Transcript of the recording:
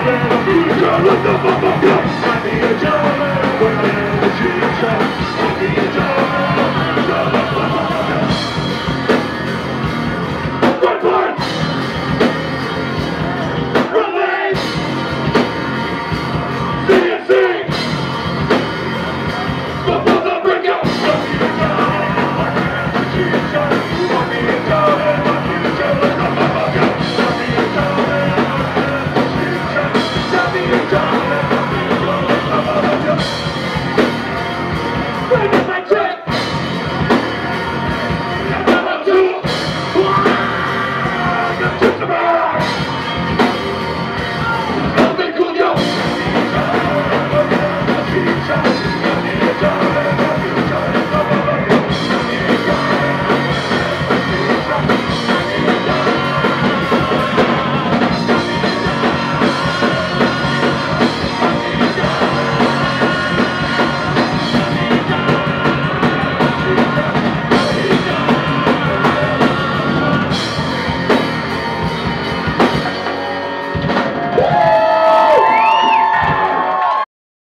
Girl, look up, up, up, up. I need a gentleman, when I am the future.